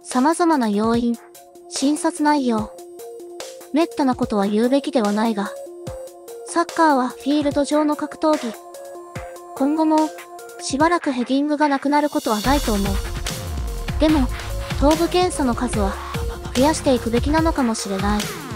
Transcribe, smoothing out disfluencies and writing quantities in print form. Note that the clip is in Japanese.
様々な要因、診察内容。滅多なことは言うべきではないが、サッカーはフィールド上の格闘技。今後も、しばらくヘディングがなくなることはないと思う。でも、頭部検査の数は、増やしていくべきなのかもしれない。